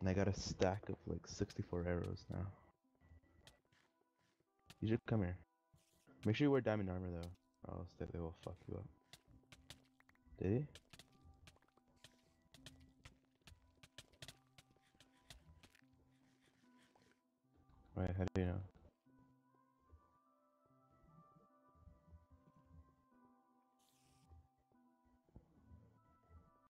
And I got a stack of like 64 arrows now. You should come here. Make sure you wear diamond armor though, or else they will fuck you up. Did he? Right, how do you know?